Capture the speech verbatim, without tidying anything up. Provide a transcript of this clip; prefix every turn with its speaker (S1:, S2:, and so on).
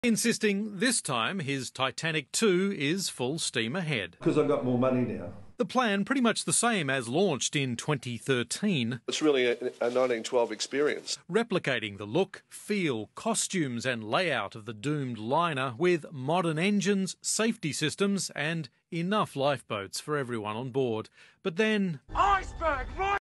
S1: insisting this time his Titanic two is full steam ahead.
S2: Because I've got more money now.
S1: The plan pretty much the same as launched in twenty thirteen.
S3: It's really a, a nineteen twelve experience.
S1: Replicating the look, feel, costumes and layout of the doomed liner with modern engines, safety systems and enough lifeboats for everyone on board. But then... Iceberg, right?